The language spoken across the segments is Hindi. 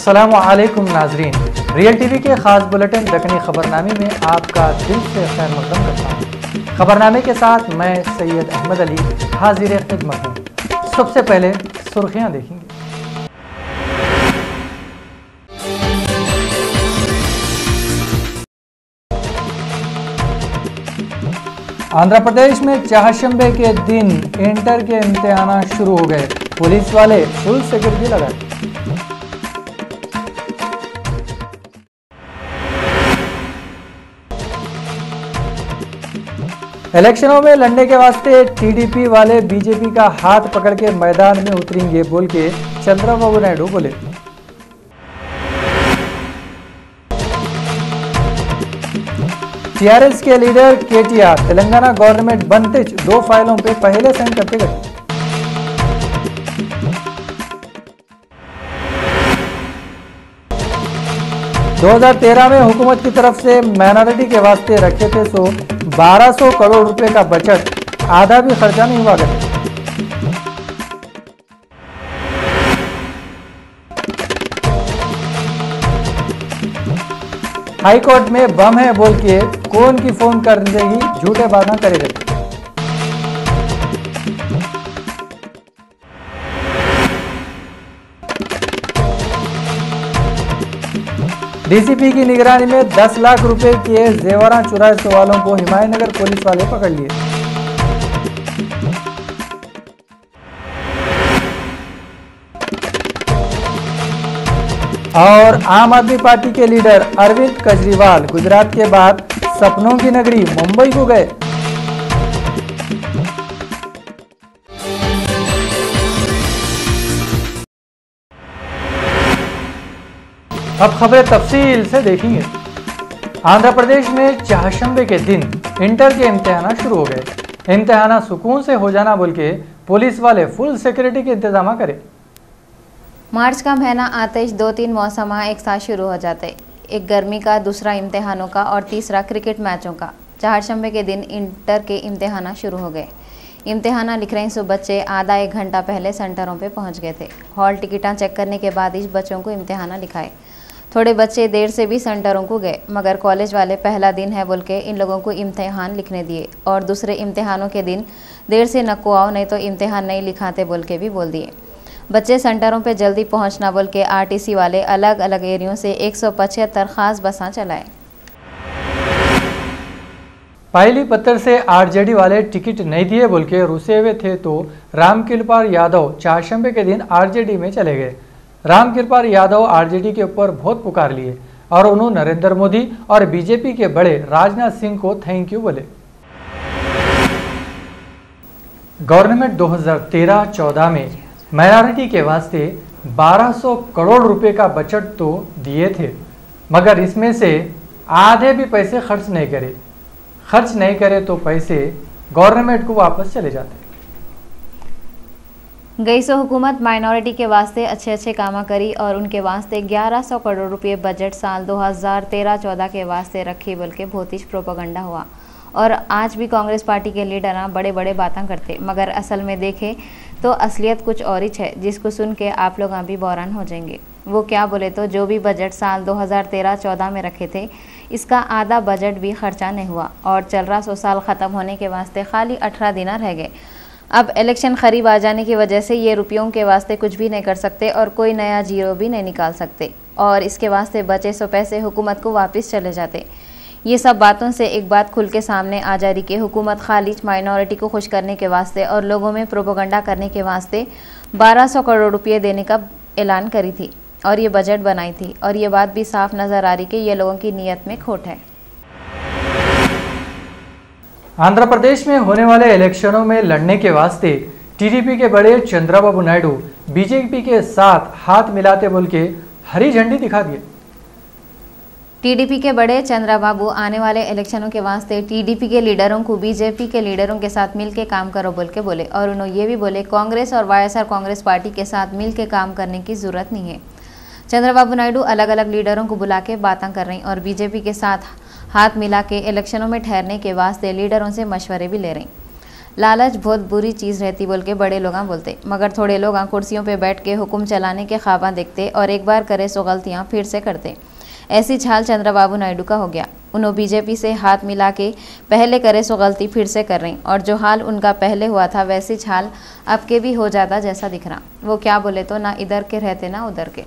अस्सलामुअलैकुम नाजरीन, रियल टीवी के खास बुलेटिन दक्कनी खबरनामे में आपका दिल से खैर मकदम करता हूँ। खबरनामे के साथ मैं सैयद अहमद अली हाजिर खिदमत हूँ। सबसे पहले सुर्खियाँ देखेंगे। आंध्र प्रदेश में चाहशंबे के दिन इंटर के इम्तिहान शुरू हो गए। पुलिस वाले फुल सिक्योरिटी लगाए। इलेक्शनों में लड़ने के वास्ते टीडीपी वाले बीजेपी का हाथ पकड़ के मैदान में उतरेंगे बोल के चंद्रबाबू नायडू बोले। टीआरएस के लीडर केटीआर तेलंगाना गवर्नमेंट बनते 2 फाइलों पे पहले साइन करके गए। दो 2013 में हुकूमत की तरफ से माइनॉरिटी के वास्ते रखे थे 1200 करोड़ रुपए का बजट, आधा भी खर्चा नहीं हुआ करता। हाई कोर्ट में बम है बोल के कौन की फोन कर देगी, झूठे बातें करेगा। डीसीपी की निगरानी में 10 लाख रुपए के जेवरा चुराए सवालों को हिमायतनगर पुलिस वाले पकड़ लिए। और आम आदमी पार्टी के लीडर अरविंद केजरीवाल गुजरात के बाद सपनों की नगरी मुंबई को गए। अब खबरें तफसील से देखेंगे। आंध्र प्रदेश में चाहशंबे के दिन इंटर के इम्तिहान शुरू हो गए। इम्तिहान सुकून से हो जाना बोल के पुलिस वाले फुल सिक्योरिटी के इंतजाम करे। मार्च का महीना आते ही 2-3 मौसम एक साथ शुरू हो जाते, एक गर्मी का, दूसरा इम्तिहानों का और तीसरा क्रिकेट मैचों का। चाहशंबे के दिन इंटर के इम्तिहान शुरू हो गए। इम्तिहान लिख रहे बच्चे आधा 1 घंटा पहले सेंटरों पे पहुंच गए थे। हॉल टिकटा चेक करने के बाद ही बच्चों को इम्तिहान लिखाए। थोड़े बच्चे देर से भी सेंटरों को गए, मगर कॉलेज वाले पहला दिन है बोल के इन लोगों को इम्तिहान लिखने दिए और दूसरे इम्तिहानों के दिन देर से नको आओ नहीं तो इम्तिहान नहीं लिखाते बोल के भी बोल दिए। बच्चे सेंटरों पे जल्दी पहुंचना बोल के आरटीसी वाले अलग अलग एरियों से 175 खास बसें चलाए। पहली पत्थर से आरजेडी वाले टिकट नहीं दिए बोल के रुसे हुए थे तो रामकृपाल यादव चाहशंबे के दिन आरजेडी में चले गए। रामकृपाल यादव आरजेडी के ऊपर बहुत पुकार लिए और उन्होंने नरेंद्र मोदी और बीजेपी के बड़े राजनाथ सिंह को थैंक यू बोले। गवर्नमेंट 2013-14 में माइनॉरिटी के वास्ते 1200 करोड़ रुपए का बजट तो दिए थे, मगर इसमें से आधे भी पैसे खर्च नहीं करे तो पैसे गवर्नमेंट को वापस चले जाते। गई सो हुकूमत माइनॉरिटी के वास्ते अच्छे काम करी और उनके वास्ते 1100 करोड़ रुपए बजट साल 2013-14 के वास्ते रखी बोल के बहुत ही प्रोपेगेंडा हुआ। और आज भी कांग्रेस पार्टी के लीडर बड़े बड़े बातें करते, मगर असल में देखे तो असलियत कुछ और ही है, जिसको सुन के आप लोग भी बौरान हो जाएंगे। वो क्या बोले तो जो भी बजट साल 2013-14 में रखे थे, इसका आधा बजट भी खर्चा नहीं हुआ और चल रहा 100 साल ख़त्म होने के वास्ते खाली 18 दिन रह गए। अब इलेक्शन करीब आ जाने की वजह से ये रुपयों के वास्ते कुछ भी नहीं कर सकते और कोई नया जीरो भी नहीं निकाल सकते और इसके वास्ते बचे 100 पैसे हुकूमत को वापस चले जाते। ये सब बातों से एक बात खुल के सामने आ जा रही कि हुकूमत खाली माइनॉरिटी को खुश करने के वास्ते और लोगों में प्रोपेगेंडा करने के वास्ते 1200 करोड़ रुपये देने का ऐलान करी थी और ये बजट बनाई थी और ये बात भी साफ नज़र आ रही कि ये लोगों की नीयत में खोट है। आंध्र प्रदेश में होने वाले इलेक्शनों में लड़ने के वास्ते टीडीपी के बड़े चंद्रबाबू नायडू बीजेपी के साथ हाथ मिलाते बोल के हरी झंडी दिखा दिए। टीडीपी के बड़े चंद्रबाबू आने वाले इलेक्शनों के वास्ते टीडीपी के लीडरों को बीजेपी के लीडरों के साथ मिलकर काम करो बोल के बोले और उन्होंने ये भी बोले कांग्रेस और वाईएसआर कांग्रेस पार्टी के साथ मिलकर काम करने की जरूरत नहीं है। चंद्रबाबू नायडू अलग अलग लीडरों को बुला के बातें कर रही और बीजेपी के साथ हाथ मिला के इलेक्शनों में ठहरने के वास्ते लीडरों से मशवरे भी ले रही। लालच बहुत बुरी चीज़ रहती बोल के बड़े लोग बोलते, मगर थोड़े लोग कुर्सियों पे बैठ के हुक्म चलाने के ख्वाबा देखते और एक बार करे सो गलतियाँ फिर से करते। ऐसी छाल चंद्रबाबू नायडू का हो गया। उन्होंने बीजेपी से हाथ मिला के पहले करे सो गलती फिर से कर रही, और जो हाल उनका पहले हुआ था वैसी छाल अब के भी हो जाता जैसा दिख रहा। वो क्या बोले तो ना इधर के रहते ना उधर के।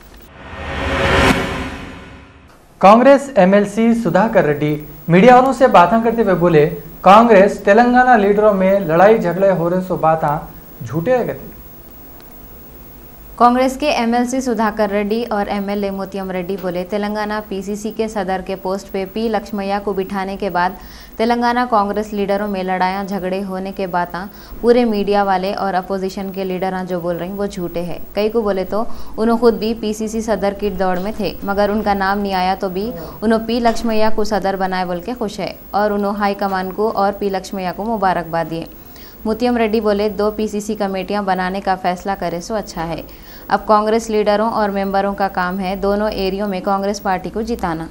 कांग्रेस एमएलसी सुधाकर रेड्डी मीडिया वालों से बातें करते हुए बोले, कांग्रेस तेलंगाना लीडरों में लड़ाई झगड़े हो रहे सो बातें झूठे है कहते। कांग्रेस के एमएलसी सुधाकर रेड्डी और एमएलए मोतियम रेड्डी बोले, तेलंगाना पीसीसी के सदर के पोस्ट पे पी लक्ष्मैया को बिठाने के बाद तेलंगाना कांग्रेस लीडरों में लड़ाइयाँ झगड़े होने के बातें पूरे मीडिया वाले और अपोजिशन के लीडर जो बोल रहे हैं वो झूठे हैं। कई को बोले तो उन्होंने खुद भी पीसीसी सदर की दौड़ में थे, मगर उनका नाम नहीं आया तो भी उन्होंने पी लक्ष्मैया को सदर बनाए बोल के खुश है, और उन्होंने हाईकमान को और पी लक्ष्मैया को मुबारकबाद दिए। मोतियम रेड्डी बोले, 2 पीसीसी कमेटियां बनाने का फैसला करे सो अच्छा है। अब कांग्रेस लीडरों और मेंबरों का काम है दोनों एरियो में कांग्रेस पार्टी को जिताना।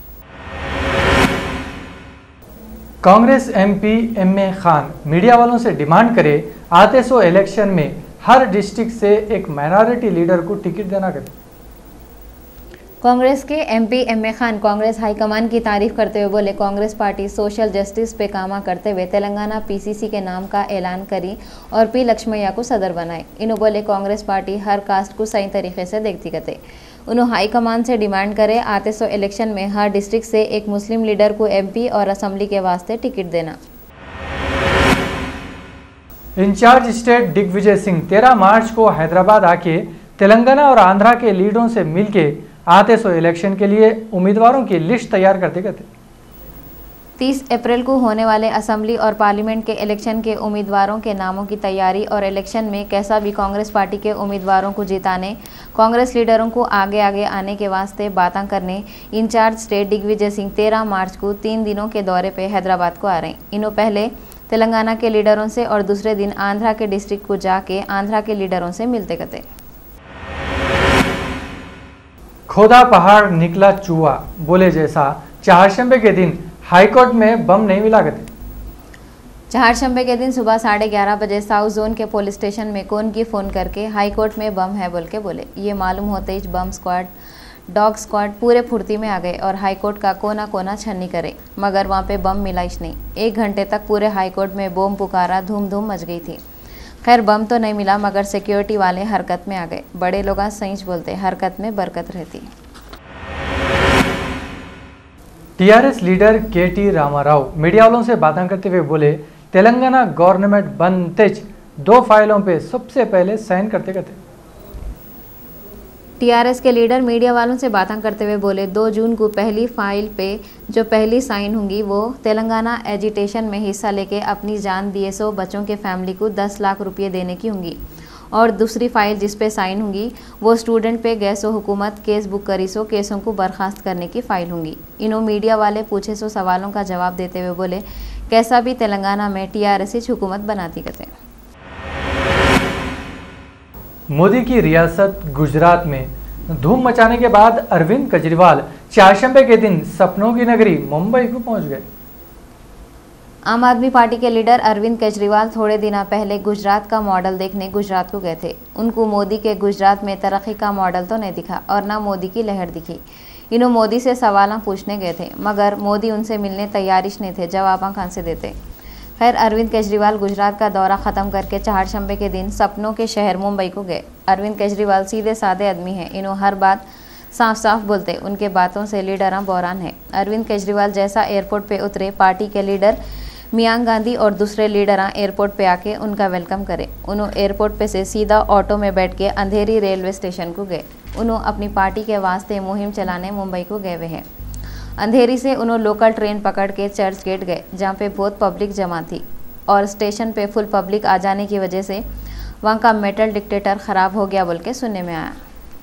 Congress MP MA Khan media वालों से डिमांड करे, आते सो इलेक्शन में हर डिस्ट्रिक्ट से एक माइनॉरिटी लीडर को टिकट देना करे। कांग्रेस के MP MA Khan Congress high command की तारीफ करते हुए बोले, कांग्रेस पार्टी सोशल जस्टिस पे काम करते हुए तेलंगाना पीसीसी के नाम का ऐलान करी और पी लक्ष्मैया को सदर बनाए। इन्होंने बोले, कांग्रेस पार्टी हर कास्ट को सही तरीके से देखती कहते। उन्होंने हाईकमान से डिमांड करे, आते सो इलेक्शन में हर डिस्ट्रिक्ट से एक मुस्लिम लीडर को एमपी और असेंबली के वास्ते टिकट देना। इंचार्ज स्टेट दिग्विजय सिंह 13 मार्च को हैदराबाद आके तेलंगाना और आंध्रा के लीडरों से मिलके आते सो इलेक्शन के लिए उम्मीदवारों की लिस्ट तैयार करते कहते। 30 अप्रैल को होने वाले असेंबली और पार्लियामेंट के इलेक्शन के उम्मीदवारों के नामों की तैयारी और इलेक्शन में कैसा भी कांग्रेस पार्टी के उम्मीदवारों को जिताने, कांग्रेस लीडरों को आगे आगे आने के वास्ते बातें करने इंचार्ज स्टेट दिग्विजय सिंह 13 मार्च को 3 दिनों के दौरे पे हैदराबाद को आ रहे हैं। इन्हों पहले तेलंगाना के लीडरों से और दूसरे दिन आंध्रा के डिस्ट्रिक्ट को जाके आंध्रा के लीडरों से मिलते कहते। खोदा पहाड़ निकला चूहा बोले जैसा चारशंबे के दिन हाईकोर्ट में बम नहीं मिला करते। चारशंबे के दिन सुबह 11:30 बजे साउथ जोन के पुलिस स्टेशन में कौन की फ़ोन करके हाईकोर्ट में बम है बोल के बोले। ये मालूम होते ही बम स्क्वाड, डॉग स्क्वाड पूरे फुर्ती में आ गए और हाईकोर्ट का कोना कोना छन्नी करे, मगर वहाँ पे बम मिला ही नहीं। 1 घंटे तक पूरे हाईकोर्ट में बम पुकारा, धूम धूम मच गई थी। खैर बम तो नहीं मिला, मगर सिक्योरिटी वाले हरकत में आ गए। बड़े लोग सही बोलते, हरकत में बरकत रहती। TRS leader K T Rama Rao media वालों से बातें करते हुए बोले, तेलंगाना गवर्नमेंट बनतेज 2 फाइलों पे सबसे पहले साइन करते कहते। टीआरएस के लीडर मीडिया वालों से बातें करते हुए बोले, 2 जून को पहली फाइल पे जो पहली साइन होंगी वो तेलंगाना एजिटेशन में हिस्सा लेके अपनी जान दिए सो बच्चों के फैमिली को 10 लाख रुपये देने की होंगी, और दूसरी फाइल जिस पे साइन होंगी वो स्टूडेंट पे गए सो हुकूमत केस बुक करी सो केसों को बर्खास्त करने की फाइल होंगी। इन्हों मीडिया वाले पूछे सो सवालों का जवाब देते हुए बोले, कैसा भी तेलंगाना में टीआरएस हुकूमत बनाती कहते। मोदी की रियासत गुजरात में धूम मचाने के बाद अरविंद केजरीवाल चारशंबे के दिन सपनों की नगरी मुंबई को पहुंच गए। आम आदमी पार्टी के लीडर अरविंद केजरीवाल थोड़े दिन पहले गुजरात का मॉडल देखने गुजरात को गए थे। उनको मोदी के गुजरात में तरक्की का मॉडल तो नहीं दिखा और ना मोदी की लहर दिखी। इन्हों मोदी से सवाल पूछने गए थे, मगर मोदी उनसे मिलने तैयारिश नहीं थे, जवाब कहाँ से देते। खैर अरविंद केजरीवाल गुजरात का दौरा ख़त्म करके चारशंबे के दिन सपनों के शहर मुंबई को गए। अरविंद केजरीवाल सीधे साधे आदमी हैं, इन्हों हर बात साफ साफ बोलते, उनके बातों से लीडर बौरान है। अरविंद केजरीवाल जैसा एयरपोर्ट पे उतरे, पार्टी के लीडर मियांग गांधी और दूसरे लीडर एयरपोर्ट पे आके उनका वेलकम करे। उन्होंने एयरपोर्ट पे से सीधा ऑटो में बैठ के अंधेरी रेलवे स्टेशन को गए। उन्होंने अपनी पार्टी के वास्ते मुहिम चलाने मुंबई को गए हुए हैं। अंधेरी से उन्होंने लोकल ट्रेन पकड़ के चर्च गेट गए, जहाँ पे बहुत पब्लिक जमा थी, और स्टेशन पे फुल पब्लिक आ जाने की वजह से वहाँ का मेटल डिटेक्टर ख़राब हो गया बोल के सुनने में आया।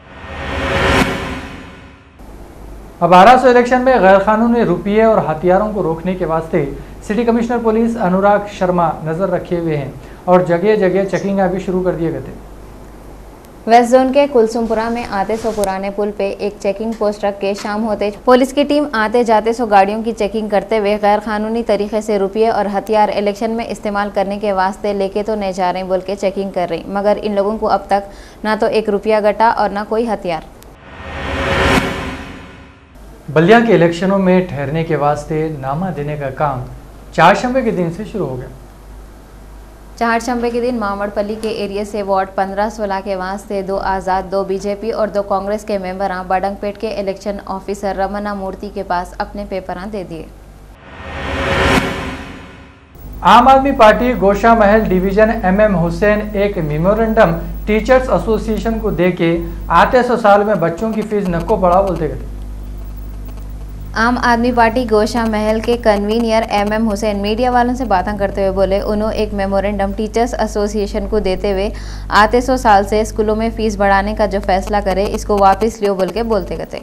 अब 1200 इलेक्शन में गैर कानूनी रुपये और हथियारों को रोकने के वास्ते city commissioner police Anurag Sharma नजर रखे हुए हैं और जगह जगह चेकिंग भी शुरू कर दिए गए थे। वेस्ट जोन के कुलसुमपुरा में आते सो पुराने पुल पे एक चेकिंग पोस्ट रख के शाम होते पुलिस की टीम आते जाते सो गाड़ियों की चेकिंग करते हुए गैर कानूनी तरीके से रुपये और हथियार इलेक्शन में इस्तेमाल करने के वास्ते लेके तो नहीं जा रहे बोल के चेकिंग कर रही, मगर इन लोगों को अब तक ना तो 1 रुपया गटा और ना कोई हथियार। बलिया के इलेक्शनों में ठहरने के वास्ते नामा देने का काम चारशंबे के दिन से शुरू हो गया। चारशंबे के दिन मामड़पल्ली के एरिया से वार्ड 15-16 के वास्ते 2 आज़ाद, 2 बीजेपी और 2 कांग्रेस के मेंबर बडंगपेट के इलेक्शन ऑफिसर रमना मूर्ति के पास अपने पेपर दे दिए। आम आदमी पार्टी गोशा महल डिवीजन MM हुसैन एक मेमोरेंडम टीचर्स एसोसिएशन को देके आते 100 साल में बच्चों की फीस नको बढ़ा बोलते गए। आम आदमी पार्टी गोशा महल के कन्वीनियर MM हुसैन मीडिया वालों से बातें करते हुए बोले, उन्होंने एक मेमोरेंडम टीचर्स एसोसिएशन को देते हुए आते 100 साल से स्कूलों में फीस बढ़ाने का जो फैसला करे इसको वापस लियो बोल के बोलते गए।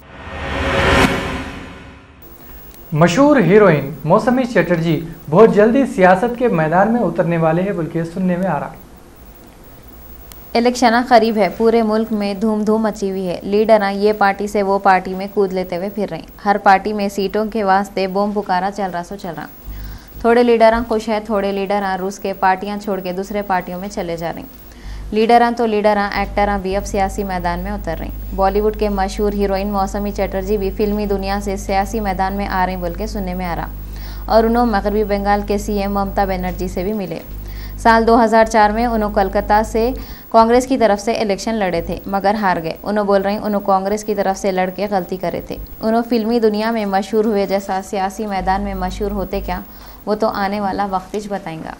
मशहूर हीरोइन मौसमी चटर्जी बहुत जल्दी सियासत के मैदान में उतरने वाले हैं बोल के सुनने में आ रहा है। इलेक्शन करीब है, पूरे मुल्क में धूम धूम मची हुई है। लीडर ये पार्टी से वो पार्टी में कूद लेते हुए फिर रही। हर पार्टी में सीटों के वास्ते बम पुकारा चल रहा। थोड़े लीडर खुश है, थोड़े लीडर रूस के पार्टियां छोड़ के दूसरे पार्टियों में चले जा रही। लीडर एक्टर भी अब सियासी मैदान में उतर रही। बॉलीवुड के मशहूर हीरोइन मौसमी चटर्जी भी फिल्मी दुनिया से सियासी मैदान में आ रही बोल के सुनने में आ रहा, और उन्होंने मगरबी बंगाल के CM ममता बनर्जी से भी मिले। साल 2004 में उन्होंने कोलकाता से कांग्रेस की तरफ से इलेक्शन लड़े थे, मगर हार गए। उन्होंने बोल रही उन्होंने कांग्रेस की तरफ से लड़के गलती करे थे। उन्होंने फिल्मी दुनिया में मशहूर हुए जैसा सियासी मैदान में मशहूर होते क्या, वो तो आने वाला वक्त ही बताएंगा।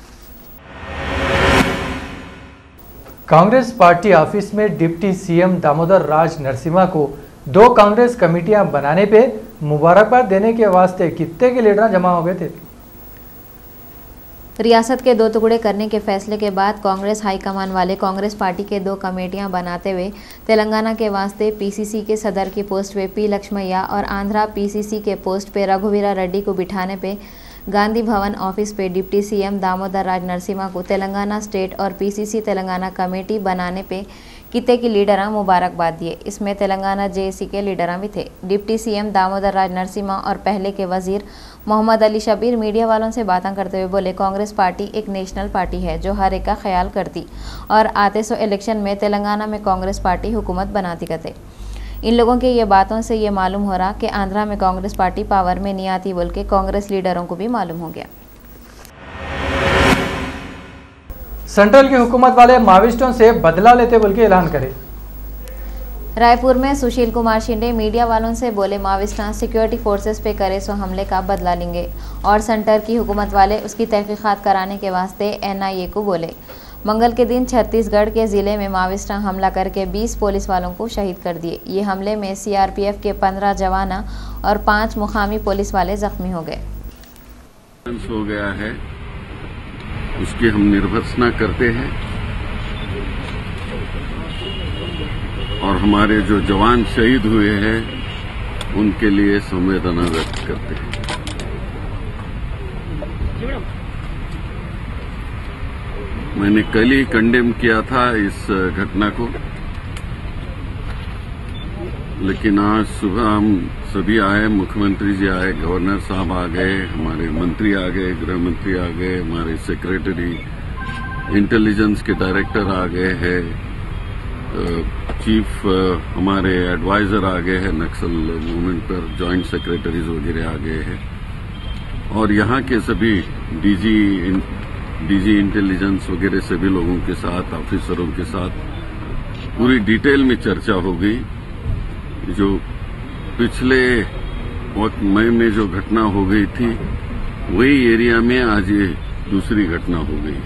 कांग्रेस पार्टी ऑफिस में डिप्टी CM दामोदर राज नरसिम्हा को 2 कांग्रेस कमेटियां बनाने पे मुबारकबाद देने के वास्ते कितने के लीडर जमा हो गए थे। रियासत के 2 टुकड़े करने के फैसले के बाद कांग्रेस हाईकमान वाले कांग्रेस पार्टी के 2 कमेटियां बनाते हुए तेलंगाना के वास्ते PCC के सदर की पोस्ट पे P लक्ष्मैया और आंध्रा PCC के पोस्ट पे रघुवीरा रेड्डी को बिठाने पे गांधी भवन ऑफिस पे डिप्टी CM दामोदर राज नरसिम्हा को तेलंगाना स्टेट और PCC तेलंगाना कमेटी बनाने पे किते की लीडर मुबारकबाद दिए। इसमें तेलंगाना JAC के लीडर भी थे। डिप्टी CM दामोदर राज नरसिम्हा और पहले के वजीर मोहम्मद अली शबीर मीडिया वालों से बातें करते हुए बोले, कांग्रेस पार्टी एक नेशनल पार्टी है जो हर एक का ख्याल करती, और आते सो इलेक्शन में तेलंगाना में कांग्रेस पार्टी हुकूमत बनाती करते। इन लोगों के ये बातों से ये मालूम हो रहा कि आंध्रा में कांग्रेस पार्टी पावर में नहीं आती बोल के कांग्रेस लीडरों को भी मालूम हो गया। सेंट्रल की हुकूमत वाले माओवादियों से बदला लेते बोल के ऐलान करे। रायपुर में सुशील कुमार शिंदे मीडिया वालों से बोले, माओवादी सिक्योरिटी फोर्सेस पे करे सो हमले का बदला लेंगे, और सेंटर की हुकूमत वाले उसकी तहकीकात कराने के वास्ते NIA को बोले। मंगल के दिन छत्तीसगढ़ के ज़िले में माओवादी हमला करके 20 पुलिस वालों को शहीद कर दिए। ये हमले में CRPF के 15 जवान और 5 मुकामी पुलिस वाले जख्मी हो गए। हो गया है, उसकी हम निर्भत्सना करते हैं, और हमारे जो जवान शहीद हुए हैं उनके लिए संवेदना व्यक्त करते हैं। मैंने कल ही कंडेम किया था इस घटना को, लेकिन आज सुबह हम सभी आए, मुख्यमंत्री जी आए, गवर्नर साहब आ गए, हमारे मंत्री आ गए, गृह मंत्री आ गए, हमारे सेक्रेटरी इंटेलिजेंस के डायरेक्टर आ गए हैं, चीफ हमारे एडवाइजर आ गए हैं नक्सल मूवमेंट पर, जॉइंट सेक्रेटरीज वगैरह आ गए हैं, और यहाँ के सभी डीजी इंटेलिजेंस वगैरह सभी लोगों के साथ, ऑफिसरों के साथ पूरी डिटेल में चर्चा हो गई। जो पिछले वक्त मई में जो घटना हो गई थी वही एरिया में आज ये दूसरी घटना हो गई।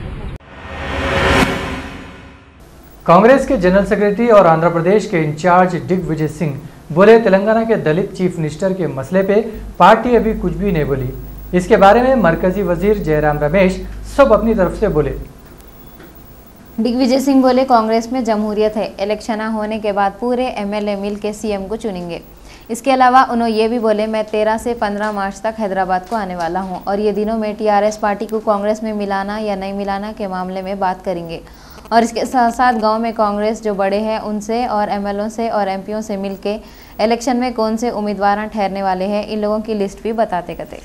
कांग्रेस के जनरल सेक्रेटरी और आंध्र प्रदेश के इंचार्ज दिग्विजय सिंह बोले, तेलंगाना के दलित चीफ मिनिस्टर के मसले पे पार्टी अभी कुछ भी नहीं बोली। इसके बारे में मरकजी वजीर जयराम रमेश सब अपनी तरफ से बोले। दिग्विजय सिंह बोले, कांग्रेस में जमहूरियत है, इलेक्शन होने के बाद पूरे MLA मिल के CM को चुनेंगे। इसके अलावा उन्होंने ये भी बोले, मैं 13 से 15 मार्च तक हैदराबाद को आने वाला हूं, और ये दिनों में TRS पार्टी को कांग्रेस में मिलाना या नहीं मिलाना के मामले में बात करेंगे, और इसके साथ साथ गांव में कांग्रेस जो बड़े हैं उनसे और एमएलओ से और एमपीओ से मिलके इलेक्शन में कौन से उम्मीदवार ठहरने वाले हैं, इन लोगों की लिस्ट भी बताते गए।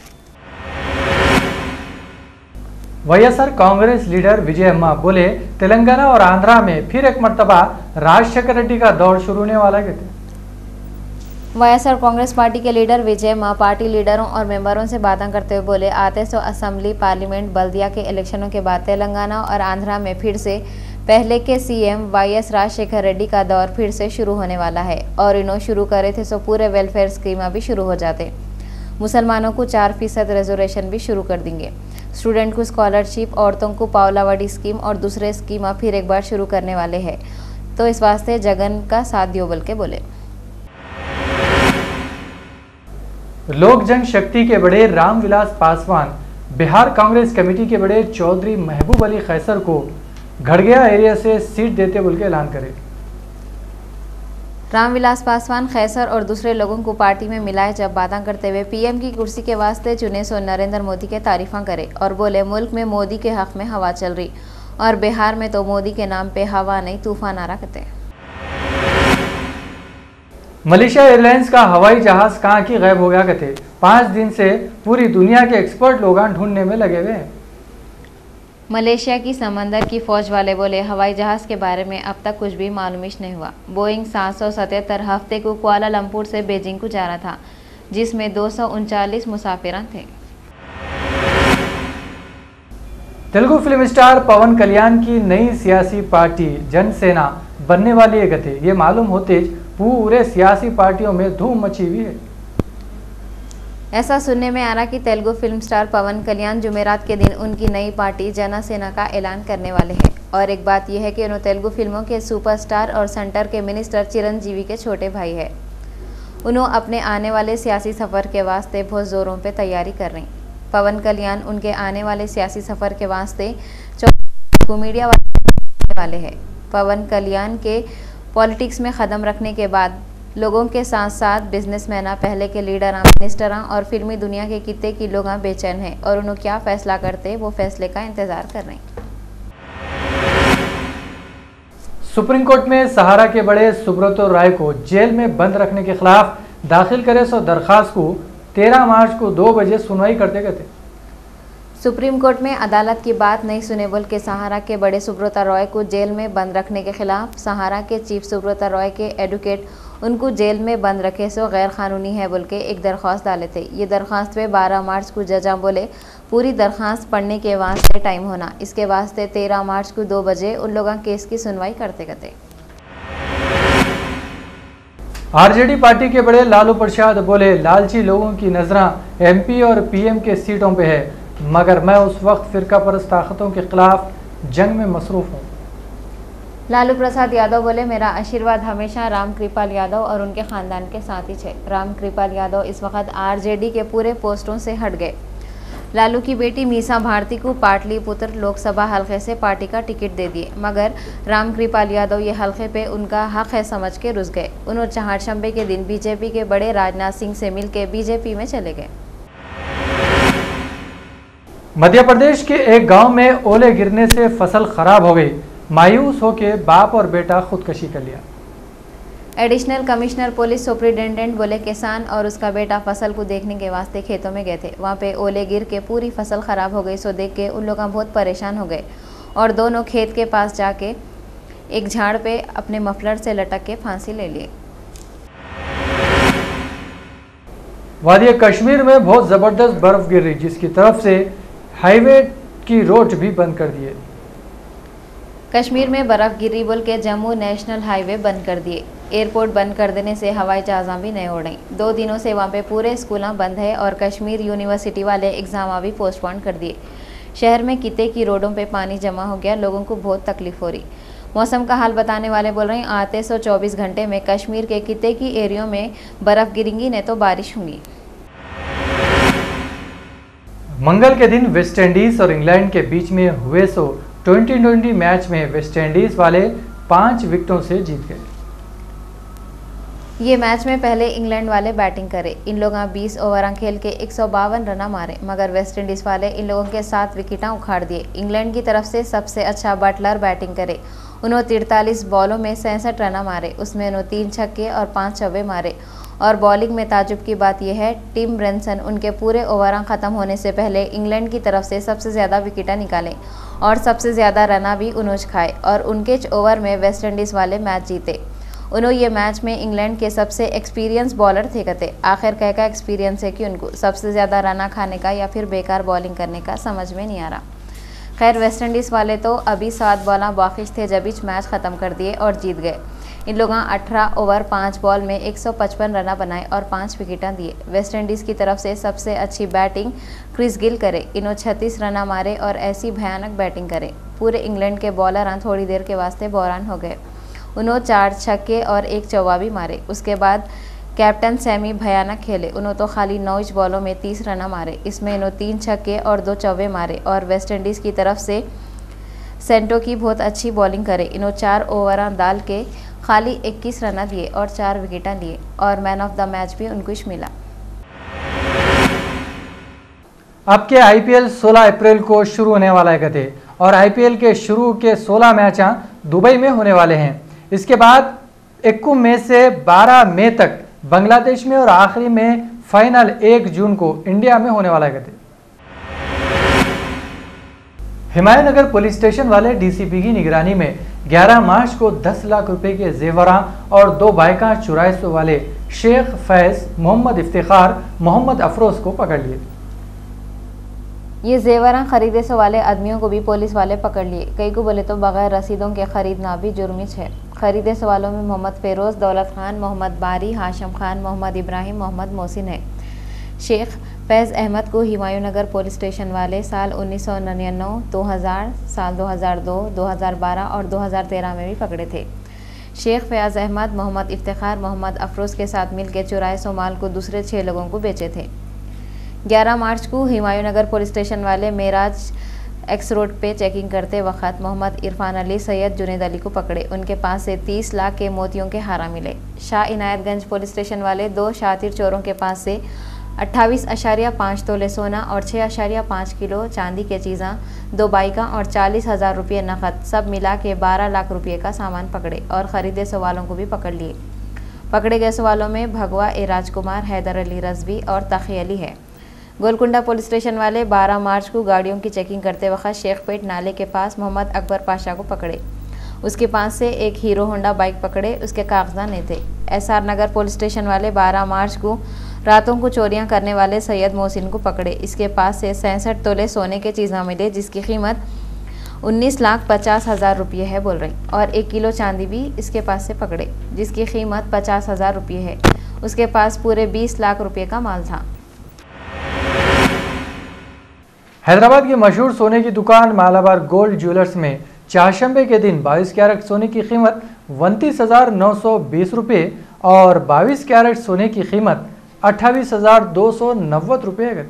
वाईएसआर कांग्रेस लीडर विजयम्मा बोले, तेलंगाना और आंध्रा में फिर एक मर्तबा राजशेखर रेड्डी का दौर शुरू होने वाला है। वाईएसआर कांग्रेस पार्टी के लीडर विजयम्मा पार्टी लीडरों और मेंबरों से बातें करते हुए बोले, आते सो असेंबली, पार्लियामेंट, बल्दिया के इलेक्शनों के बाद तेलंगाना और आंध्रा में फिर से पहले के सीएम वाईएस राजशेखर रेड्डी का दौर फिर से शुरू होने वाला है और इन्हों शुरू करे थे सो पूरे वेलफेयर स्कीम भी शुरू हो जाते। मुसलमानों को 4% रिजर्वेशन भी शुरू कर देंगे। स्टूडेंट को स्कॉलरशिप, औरतों को पावलावाड़ी स्कीम और दूसरे स्कीम फिर एक बार शुरू करने वाले हैं, तो इस वास्ते जगन का साथ दियो बोल के बोले। लोक जनशक्ति के बड़े रामविलास पासवान बिहार कांग्रेस कमेटी के बड़े चौधरी महबूब अली खैसर को घड़गिया एरिया से सीट देते बोल के ऐलान करे। रामविलास पासवान खैसर और दूसरे लोगों को पार्टी में मिलाए जब बातें करते हुए पीएम की कुर्सी के वास्ते चुने सो नरेंद्र मोदी के तारीफा करे और बोले, मुल्क में मोदी के हक में हवा चल रही और बिहार में तो मोदी के नाम पे हवा नहीं तूफान आ रहा कहते। मलेशिया एयरलाइंस का हवाई जहाज कहाँ की गायब हो गया कहते। 5 दिन से पूरी दुनिया के एक्सपर्ट लोग ढूंढने में लगे हुए हैं। मलेशिया की समंदर की फौज वाले बोले, हवाई जहाज के बारे में अब तक कुछ भी मालूमिश नहीं हुआ। बोइंग 777 हफ्ते को कुआलालंपुर से बीजिंग को जा रहा था, जिसमें 239 मुसाफिर थे। तेलुगु फिल्म स्टार पवन कल्याण की नई सियासी पार्टी जनसेना बनने वाली है कहते। ये मालूम होते पूरे सियासी पार्टियों में धूम मची हुई है। ऐसा सुनने में आ रहा कि तेलुगु फिल्म स्टार पवन कल्याण जुमेरात के दिन उनकी नई पार्टी जनसेना का ऐलान करने वाले हैं। और एक बात यह है कि उन्होंने तेलुगु फिल्मों के सुपरस्टार और सेंटर के मिनिस्टर चिरंजीवी के छोटे भाई है। उन्होंने अपने आने वाले सियासी सफ़र के वास्ते बहुत ज़ोरों पे तैयारी कर रही। पवन कल्याण उनके आने वाले सियासी सफ़र के वास्ते मीडिया वाले हैं। पवन कल्याण के पॉलिटिक्स में कदम रखने के बाद लोगों के साथ साथ बिजनेसमैन, पहले के लीडर, मिनिस्टर और फिल्मी दुनिया के कितने की लोग बेचैन हैं और उन्होंने क्या फैसला करते वो फैसले का इंतजार कर रहे हैं। सुप्रीम कोर्ट में सहारा के बड़े सुब्रतो राय को जेल में बंद रखने के खिलाफ दाखिल करे सो दरखास्त को 13 मार्च को 2 बजे सुनवाई करते गए थे। सुप्रीम कोर्ट में अदालत की बात नहीं सुने बोल के सहारा के बड़े सुब्रतो रॉय को जेल में बंद रखने के खिलाफ सहारा के चीफ सुब्रतो रॉय के एडवोकेट उनको जेल में बंद रखे सो गैर कानूनी है बोल के एक दरख्वास्त डाले थे। ये दरख्वास्त पे 12 मार्च को जजा बोले पूरी दरख्वास्त पढ़ने के वास्ते टाइम होना, इसके वास्ते 13 मार्च को 2 बजे उन लोगों केस की सुनवाई करते करते। आरजेडी पार्टी के बड़े लालू प्रसाद बोले, लालची लोगों की नजरें एमपी और पीएम के सीटों पे है, मगर मैं उस वक्त फिरका परस्त ताकतों के खिलाफ जंग में मसरूफ हूँ। लालू प्रसाद यादव बोले, मेरा आशीर्वाद हमेशा राम कृपाल यादव और उनके खानदान के साथ ही है। राम कृपाल यादव इस वक्त आरजेडी के पूरे पोस्टों से हट गए। लालू की बेटी मीसा भारती को पाटलिपुत्र लोकसभा हलके से पार्टी का टिकट दे दिए, मगर राम कृपाल यादव ये हलके पे उनका हक है समझ के रुस गए। उन्होंने चहारशंबे के दिन बीजेपी के बड़े राजनाथ सिंह से मिलकर बीजेपी में चले गए। मध्य प्रदेश के एक गांव में ओले गिरने से फसल खराब हो गई। मायूस होकर बाप और बेटा खुदकशी कर लिया। एडिशनल कमिश्नर पुलिस सुपरिटेंडेंट बोले, किसान और उसका बेटा फसल को देखने के वास्ते खेतों में गए थे। वहाँ पे ओले गिर के पूरी फसल खराब हो गई। सो देख के उन लोग बहुत परेशान हो गए और दोनों खेत के पास जाके एक झाड़ पे अपने मफलर से लटक के फांसी ले लिए। वादी कश्मीर में बहुत जबरदस्त बर्फ गिर रही, जिसकी तरफ से हाईवे की रोड भी बंद कर दिए। कश्मीर में बर्फ गिरी बोल के जम्मू नेशनल हाईवे बंद कर दिए। एयरपोर्ट बंद कर देने से हवाई जहाज़ां भी नहीं उड़ रही। 2 दिनों से वहाँ पे पूरे स्कूल बंद है और कश्मीर यूनिवर्सिटी वाले एग्ज़ाम भी पोस्टपोन कर दिए। शहर में किते की रोडों पे पानी जमा हो गया, लोगों को बहुत तकलीफ हो रही। मौसम का हाल बताने वाले बोल रहे हैं, आते 124 घंटे में कश्मीर के किते की एरियो में बर्फ़ गिरेंगी, नहीं तो बारिश होंगी। मंगल के दिन वेस्टइंडीज और इंग्लैंड के बीच में हुए 2020 मैच में वेस्टइंडीज वाले 5 विकेटों से जीत गए। ये मैच में पहले इंग्लैंड वाले बैटिंग करे। इन लोगों 20 ओवर खेल के 152 रन मारे, मगर वेस्ट इंडीज़ वाले इन लोगों के 7 विकेट उखाड़ दिए। इंग्लैंड की तरफ से सबसे अच्छा बटलर बैटिंग करे। उन्होंने 43 बॉलों में 67 रन मारे, उसमें उन्होंने 3 छक्के और 5 चौके मारे। और बॉलिंग में ताजुब की बात यह है, टिम ब्रेंसन उनके पूरे ओवर ख़त्म होने से पहले इंग्लैंड की तरफ से सबसे ज़्यादा विकेट निकाले और सबसे ज़्यादा रन भी उन्होंने खाए, और उनके ओवर में वेस्ट इंडीज़ वाले मैच जीते। उन्होंने ये मैच में इंग्लैंड के सबसे एक्सपीरियंस बॉलर थे कहते। आखिर क्या का एक्सपीरियंस है कि उनको सबसे ज़्यादा रन खाने का या फिर बेकार बॉलिंग करने का समझ में नहीं आ रहा। खैर, वेस्ट इंडीज़ वाले तो अभी 7 बॉल बाकी थे जब इस मैच ख़त्म कर दिए और जीत गए। इन लोगों 18 ओवर 5 बॉल में 155 रन बनाए और 5 विकेट दिए। वेस्ट इंडीज़ की तरफ से सबसे अच्छी बैटिंग क्रिस गिल करे। इन्होंने 36 रन मारे और ऐसी भयानक बैटिंग करे। पूरे इंग्लैंड के बॉलर थोड़ी देर के वास्ते बौरान हो गए। उन्होंने 4 छक्के और 1 चौका भी मारे। उसके बाद कैप्टन सैमी भयानक खेले। उन्होंने तो खाली 9 बॉलों में 30 रन मारे, इसमें इन्होंने 3 छक्के और 2 चौके मारे। और वेस्ट इंडीज़ की तरफ से सेंटो की बहुत अच्छी बॉलिंग करे। इन्होंने 4 ओवर डाल के खाली 21 रन दिए और 4 विकेट लिए, और मैन ऑफ द मैच भी उनको ही मिला। अब के आईपीएल 16 अप्रैल को शुरू होने वाला है कहते, और आईपीएल के शुरू के 16 मैच दुबई में होने वाले हैं। इसके बाद 21 मई से 12 मई तक बांग्लादेश में, और आखिरी में फाइनल 1 जून को इंडिया में होने वाला है कहते। हिमायतनगर पुलिस स्टेशन वाले डीसीपी की निगरानी में 11 मार्च को 10 लाख रुपए के जेवरा और 2 बाइकां चुराए वाले शेख फैज, मोहम्मद इफ्तिखार, मोहम्मद अफरोज को पकड़ लिए। ये जेवरा खरीदे से वाले आदमियों को भी पुलिस वाले पकड़ लिए। कई को बोले तो बगैर रसीदों के खरीदना भी जुर्मिच है। खरीदे सवालों में मोहम्मद फेरोज, दौलत खान, मोहम्मद बारी, हाशिम खान, मोहम्मद इब्राहिम, मोहम्मद मोहसिन है। शेख फैज़ अहमद को हिमायूनगर पुलिस स्टेशन वाले साल 1999, 2000, साल 2002, 2012 और 2013 में भी पकड़े थे। शेख फैज़ अहमद, मोहम्मद इफ्तिखार, मोहम्मद अफरोज के साथ मिलकर चुराए सो माल को दूसरे 6 लोगों को बेचे थे। 11 मार्च को हिमायूनगर पुलिस स्टेशन वाले मेराज एक्स रोड पे चेकिंग करते वक्त मोहम्मद इरफान अली, सैयद जुनेद अली को पकड़े। उनके पास से 30 लाख के मोतियों के हारा मिले। शाह इनायतगंज पुलिस स्टेशन वाले 2 शातिर चोरों के पास से 28.5 तोले सोना और 6.5 किलो चांदी के चीज़ां, 2 बाइकां और 40,000 रुपये नकद, सब मिला के 12 लाख रुपये का सामान पकड़े। और ख़रीदे सवालों को भी पकड़ लिए। पकड़े गए सवालों में भगवा ए राजकुमार, हैदर अली रजवी और तकी अली है। गोलकुंडा पुलिस स्टेशन वाले 12 मार्च को गाड़ियों की चेकिंग करते वक्त शेखपेट नाले के पास मोहम्मद अकबर पाशा को पकड़े। उसके पास से एक हीरो होंडा बाइक पकड़े, उसके कागजात नहीं थे। एसआर नगर पुलिस स्टेशन वाले 12 मार्च को रातों को चोरियां करने वाले सैयद मोहसिन को पकड़े। इसके पास से 67 तोले सोने के चीज़ें मिले, जिसकी कीमत 19,50,000 रुपये है बोल रही, और 1 किलो चांदी भी इसके पास से पकड़े, जिसकी कीमत 50,000 रुपये है। उसके पास पूरे 20 लाख रुपये का माल था। हैदराबाद की मशहूर सोने की दुकान मालाबार गोल्ड ज्वेलर्स में चारशंबे के दिन 22 कैरेट सोने की कीमत 29,920 रुपये और 22 कैरेट सोने की कीमत 28,290 रुपये है।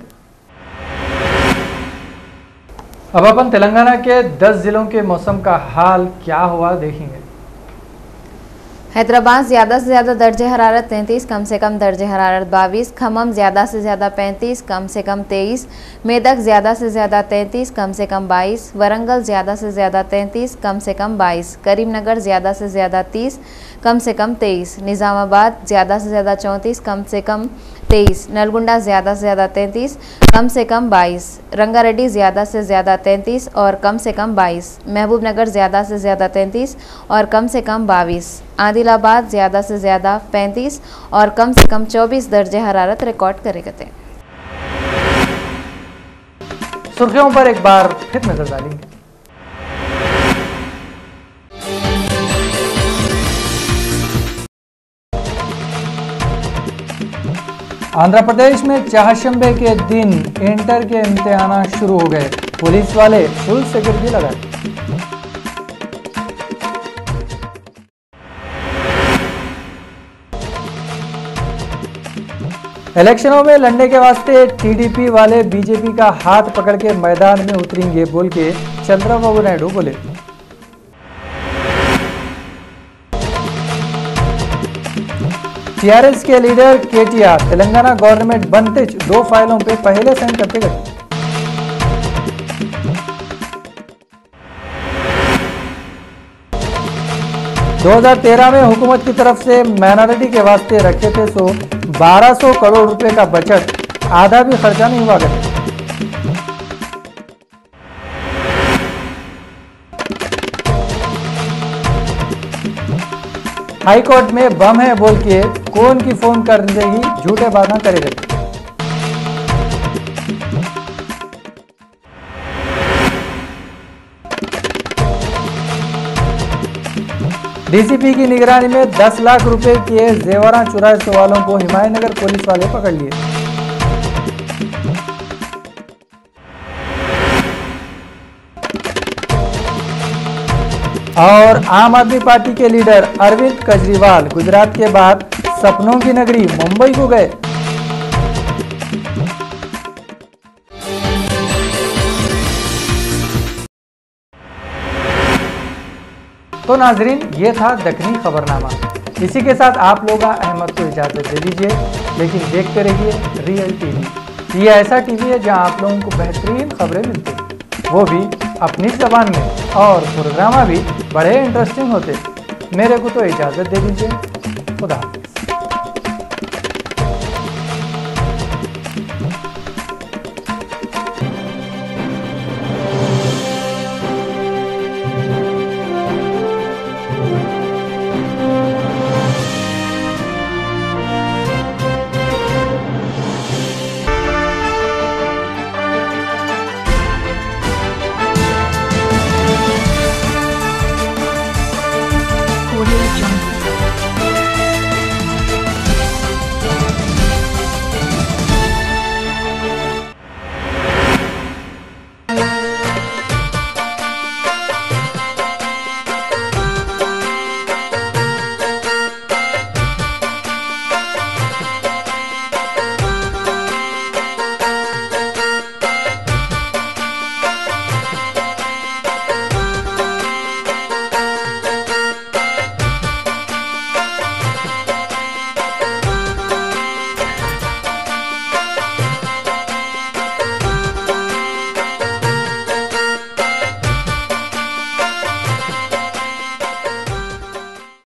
अब अपन तेलंगाना के 10 जिलों के मौसम का हाल क्या हुआ देखेंगे। हैदराबाद ज़्यादा से ज़्यादा दर्जे हरारत 33, कम से कम दर्जे हरारत 22। खम्मम ज़्यादा से ज़्यादा 35, कम से कम 23। मेदक ज़्यादा से ज़्यादा 33, कम से कम 22। वरंगल ज़्यादा से ज़्यादा 33, कम से कम 22। करीमनगर ज़्यादा से ज़्यादा 30, कम से कम 23। निज़ामाबाद ज़्यादा से ज़्यादा 34, कम से कम 23। नलगुंडा ज़्यादा से ज़्यादा 33, कम से कम 22। रंगारेड्डी ज़्यादा से ज़्यादा 33 और कम से कम 22। महबूबनगर ज़्यादा से ज़्यादा 33 और कम से कम 22। आदिलाबाद ज़्यादा से ज़्यादा 35 और कम से कम 24 दर्जे हरारत रिकॉर्ड करे गए। सुर्खियों पर एक बार फिर नजर डालेंगे। आंध्र प्रदेश में चारशंबे के दिन इंटर के इम्तिहान शुरू हो गए। पुलिस वाले फुल सिक्योरिटी लगाए। इलेक्शनों में लड़ने के वास्ते टीडीपी वाले बीजेपी का हाथ पकड़ के मैदान में उतरेंगे बोल के चंद्रबाबू नायडू बोले। टीआरएस के लीडर केटीआर तेलंगाना गवर्नमेंट बनते 2 फाइलों पे पहले साइन करते गए। दो 2013 में हुकूमत की तरफ से माइनॉरिटी के वास्ते रखे थे 1200 करोड़ रुपए का बजट, आधा भी खर्चा नहीं हुआ करता। हाई कोर्ट में बम है बोल के कौन की फोन कर देगी, झूठे बातें करेगा। डीसीपी की निगरानी में 10 लाख रुपए के जेवरां चुराए वालों को हिमायतनगर पुलिस वाले पकड़ लिए। और आम आदमी पार्टी के लीडर अरविंद केजरीवाल गुजरात के बाद सपनों की नगरी मुंबई को गए। तो नाजरीन, ये था दक्कनी खबरनामा। इसी के साथ आप लोग अहमद को इजाज़त दे दीजिए, लेकिन देखते रहिए रियल टीवी। ये ऐसा टीवी है जहां आप लोगों को बेहतरीन खबरें मिलती हैं, वो भी अपनी ज़बान में, और प्रोग्राम भी बड़े इंटरेस्टिंग होते। मेरे को तो इजाज़त दे दीजिए। खुदा हाफ़िज़।